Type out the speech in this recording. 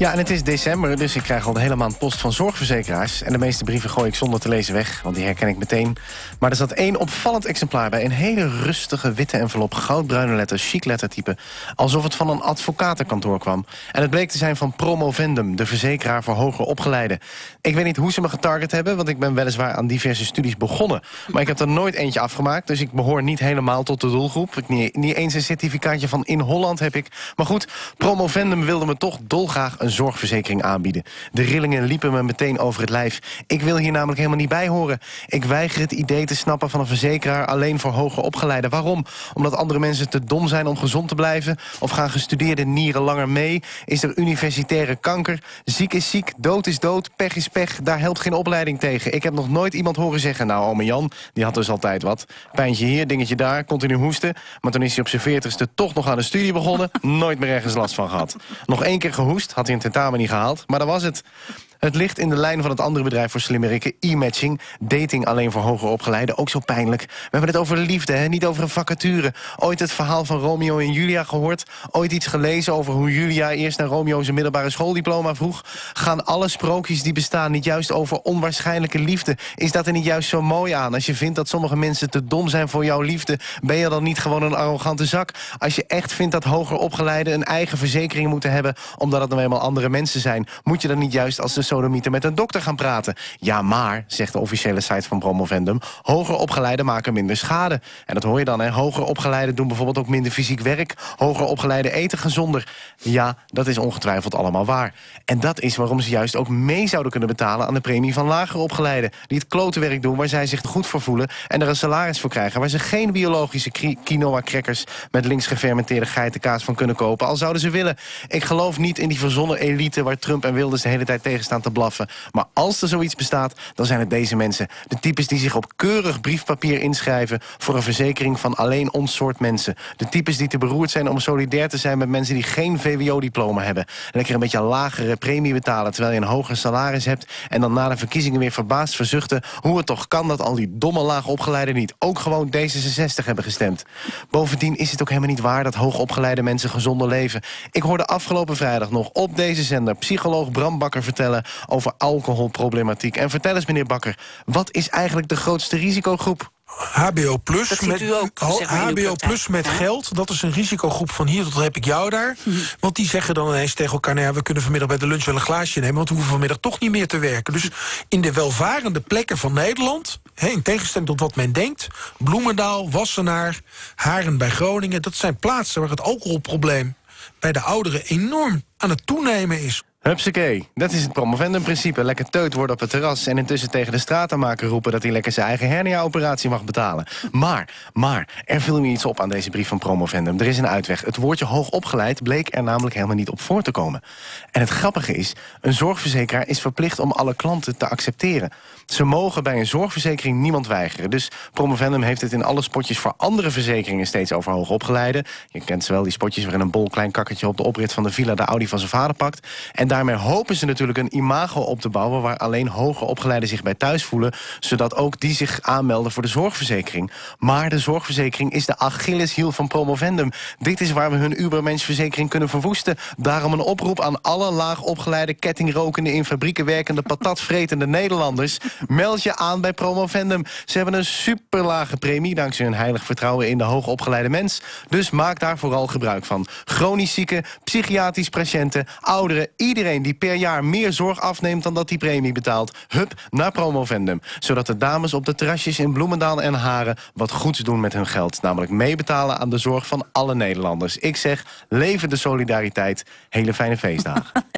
Ja, en het is december, dus ik krijg al de hele maand post van zorgverzekeraars. En de meeste brieven gooi ik zonder te lezen weg, want die herken ik meteen. Maar er zat één opvallend exemplaar bij. Een hele rustige witte envelop, goudbruine letters, chic lettertype. Alsof het van een advocatenkantoor kwam. En het bleek te zijn van Promovendum, de verzekeraar voor hoger opgeleiden. Ik weet niet hoe ze me getarget hebben, want ik ben weliswaar aan diverse studies begonnen. Maar ik heb er nooit eentje afgemaakt, dus ik behoor niet helemaal tot de doelgroep. Niet eens een certificaatje van in Holland heb ik. Maar goed, Promovendum wilde me toch dolgraag een zorgverzekering aanbieden. De rillingen liepen me meteen over het lijf. Ik wil hier namelijk helemaal niet bij horen. Ik weiger het idee te snappen van een verzekeraar alleen voor hoger opgeleiden. Waarom? Omdat andere mensen te dom zijn om gezond te blijven? Of gaan gestudeerde nieren langer mee? Is er universitaire kanker? Ziek is ziek, dood is dood, pech is pech. Daar helpt geen opleiding tegen. Ik heb nog nooit iemand horen zeggen, nou, ome Jan, die had dus altijd wat. Pijntje hier, dingetje daar, continu hoesten. Maar toen is hij op zijn 40ste toch nog aan de studie begonnen. Nooit meer ergens last van gehad. Nog één keer gehoest, had hij een tentamen niet gehaald, maar dat was het. Het ligt in de lijn van het andere bedrijf voor slimmerikken, e-matching, dating alleen voor hoger opgeleiden, ook zo pijnlijk. We hebben het over liefde, hè? Niet over een vacature. Ooit het verhaal van Romeo en Julia gehoord? Ooit iets gelezen over hoe Julia eerst naar Romeo zijn middelbare schooldiploma vroeg? Gaan alle sprookjes die bestaan niet juist over onwaarschijnlijke liefde? Is dat er niet juist zo mooi aan? Als je vindt dat sommige mensen te dom zijn voor jouw liefde, ben je dan niet gewoon een arrogante zak? Als je echt vindt dat hoger opgeleiden een eigen verzekering moeten hebben, omdat het nou eenmaal andere mensen zijn, moet je dan niet juist als de sodomieten met een dokter gaan praten? Ja, maar, zegt de officiële site van Promovendum, hoger opgeleiden maken minder schade. En dat hoor je dan, hè. Hoger opgeleiden doen bijvoorbeeld ook minder fysiek werk. Hoger opgeleiden eten gezonder. Ja, dat is ongetwijfeld allemaal waar. En dat is waarom ze juist ook mee zouden kunnen betalen aan de premie van lager opgeleiden, die het klote werk doen waar zij zich goed voor voelen en er een salaris voor krijgen, waar ze geen biologische quinoa-crackers met links gefermenteerde geitenkaas van kunnen kopen, al zouden ze willen. Ik geloof niet in die verzonnen elite waar Trump en Wilders de hele tijd tegen staan te blaffen. Maar als er zoiets bestaat, dan zijn het deze mensen. De types die zich op keurig briefpapier inschrijven voor een verzekering van alleen ons soort mensen. De types die te beroerd zijn om solidair te zijn met mensen die geen VWO-diploma hebben. Lekker een beetje een lagere premie betalen terwijl je een hoger salaris hebt en dan na de verkiezingen weer verbaasd verzuchten hoe het toch kan dat al die domme laagopgeleiden niet ook gewoon D66 hebben gestemd. Bovendien is het ook helemaal niet waar dat hoogopgeleide mensen gezonder leven. Ik hoorde afgelopen vrijdag nog op deze zender psycholoog Bram Bakker vertellen over alcoholproblematiek. En vertel eens, meneer Bakker, wat is eigenlijk de grootste risicogroep? HBO plus, dat ziet u ook, zeg maar, HBO plus met geld, dat is een risicogroep van hier tot heb ik jou daar. Want die zeggen dan ineens tegen elkaar, nou ja, we kunnen vanmiddag bij de lunch wel een glaasje nemen, want we hoeven vanmiddag toch niet meer te werken. Dus in de welvarende plekken van Nederland, in tegenstelling tot wat men denkt, Bloemendaal, Wassenaar, Haren bij Groningen, dat zijn plaatsen waar het alcoholprobleem bij de ouderen enorm aan het toenemen is. Hupsakee, dat is het Promovendum-principe. Lekker teut worden op het terras en intussen tegen de stratenmaker roepen dat hij lekker zijn eigen hernia-operatie mag betalen. Maar, er viel me iets op aan deze brief van Promovendum. Er is een uitweg. Het woordje hoogopgeleid bleek er namelijk helemaal niet op voor te komen. En het grappige is, een zorgverzekeraar is verplicht om alle klanten te accepteren. Ze mogen bij een zorgverzekering niemand weigeren. Dus Promovendum heeft het in alle spotjes voor andere verzekeringen steeds over hoogopgeleiden. Je kent ze wel, die spotjes waarin een bol klein kakkertje op de oprit van de villa de Audi van zijn vader pakt. En daarmee hopen ze natuurlijk een imago op te bouwen waar alleen hoger opgeleiden zich bij thuis voelen, zodat ook die zich aanmelden voor de zorgverzekering. Maar de zorgverzekering is de Achilleshiel van Promovendum. Dit is waar we hun Ubermensch-verzekering kunnen verwoesten. Daarom een oproep aan alle laag opgeleide, kettingrokende, in fabrieken werkende, patatvretende Nederlanders. Meld je aan bij Promovendum. Ze hebben een superlage premie dankzij hun heilig vertrouwen in de hoogopgeleide mens. Dus maak daar vooral gebruik van. Chronisch zieken, psychiatrisch patiënten, ouderen, iedereen die per jaar meer zorg afneemt dan dat die premie betaalt. Hup, naar Promovendum. Zodat de dames op de terrasjes in Bloemendaal en Haren wat goeds doen met hun geld. Namelijk meebetalen aan de zorg van alle Nederlanders. Ik zeg, leven de solidariteit. Hele fijne feestdagen.